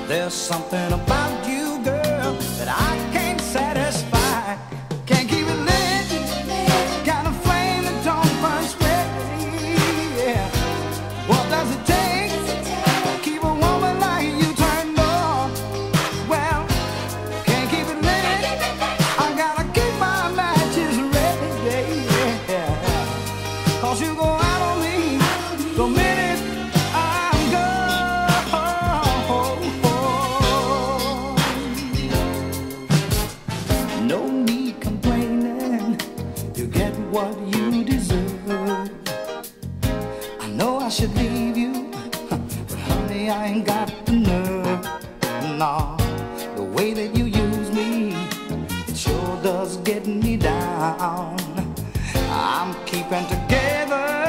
There's something about you, girl, that I can't satisfy. Can't keep it lit, got a flame that don't burn steady. Yeah. What does it take to keep a woman like you turned on? Well, can't keep it lit, I gotta keep my matches ready. Yeah. 'Cause you go out on me the minute I'm gone. No need complaining, you get what you deserve. I know I should leave you, but honey, I ain't got the nerve. Nah, the way that you use me, it sure does get me down. I'm keeping together